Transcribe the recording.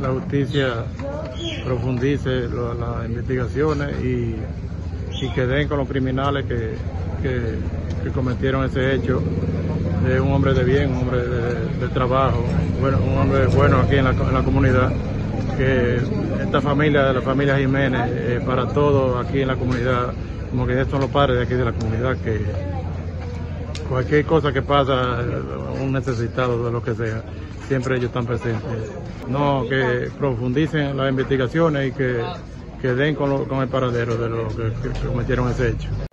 la justicia profundice las investigaciones y que den con los criminales que cometieron ese hecho, de un hombre de bien, un hombre de trabajo, bueno, un hombre bueno aquí en la comunidad, que esta familia, de la familia Jiménez, para todos aquí en la comunidad, como que estos son los padres de aquí de la comunidad, que cualquier cosa que pasa, un necesitado de lo que sea, siempre ellos están presentes. No, que profundicen las investigaciones y que den con el paradero de los que cometieron ese hecho.